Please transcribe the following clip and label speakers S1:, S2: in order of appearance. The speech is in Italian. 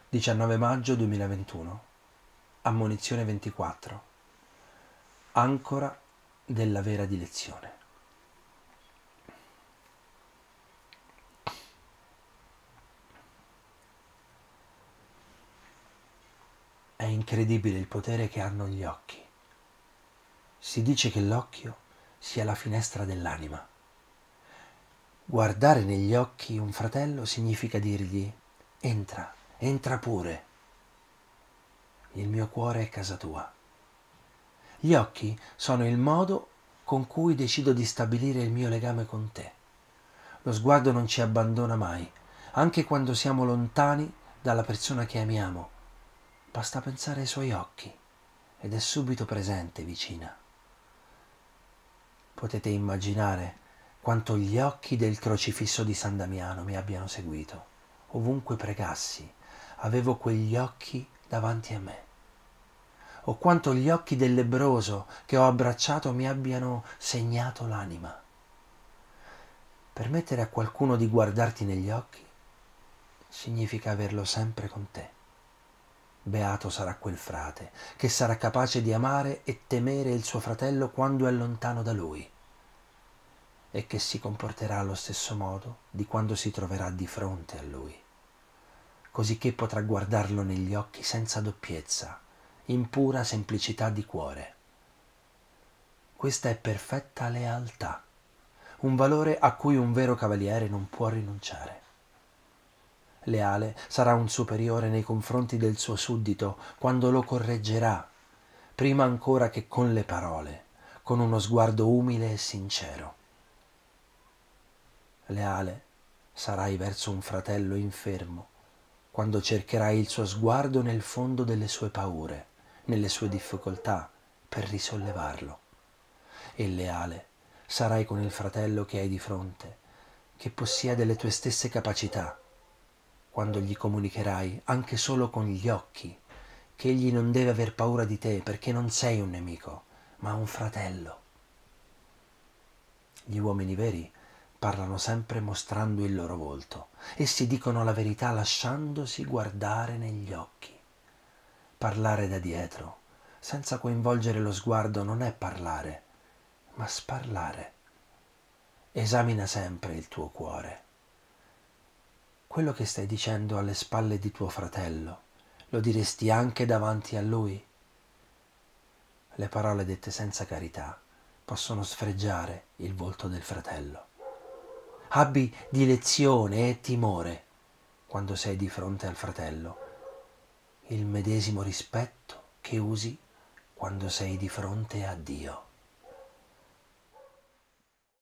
S1: 19 maggio 2021. Ammonizione 24. Ancora della vera dilezione. È incredibile il potere che hanno gli occhi. Si dice che l'occhio sia la finestra dell'anima. Guardare negli occhi un fratello significa dirgli: entra, entra pure. Il mio cuore è casa tua. Gli occhi sono il modo con cui decido di stabilire il mio legame con te. Lo sguardo non ci abbandona mai, anche quando siamo lontani dalla persona che amiamo. Basta pensare ai suoi occhi ed è subito presente, vicina. Potete immaginare quanto gli occhi del crocifisso di San Damiano mi abbiano seguito. Ovunque pregassi, avevo quegli occhi davanti a me. O quanto gli occhi del lebbroso che ho abbracciato mi abbiano segnato l'anima. Permettere a qualcuno di guardarti negli occhi significa averlo sempre con te. Beato sarà quel frate che sarà capace di amare e temere il suo fratello quando è lontano da lui e che si comporterà allo stesso modo di quando si troverà di fronte a lui, cosicché potrà guardarlo negli occhi senza doppiezza, in pura semplicità di cuore. Questa è perfetta lealtà, un valore a cui un vero cavaliere non può rinunciare. Leale sarà un superiore nei confronti del suo suddito quando lo correggerà, prima ancora che con le parole, con uno sguardo umile e sincero. Leale sarai verso un fratello infermo quando cercherai il suo sguardo nel fondo delle sue paure, nelle sue difficoltà, per risollevarlo. E leale sarai con il fratello che hai di fronte, che possiede le tue stesse capacità, quando gli comunicherai anche solo con gli occhi che egli non deve aver paura di te perché non sei un nemico, ma un fratello. Gli uomini veri parlano sempre mostrando il loro volto. Essi dicono la verità lasciandosi guardare negli occhi. Parlare da dietro, senza coinvolgere lo sguardo, non è parlare, ma sparlare. Esamina sempre il tuo cuore. Quello che stai dicendo alle spalle di tuo fratello, lo diresti anche davanti a lui? Le parole dette senza carità possono sfregiare il volto del fratello. Abbi dilezione e timore quando sei di fronte al fratello, il medesimo rispetto che usi quando sei di fronte a Dio.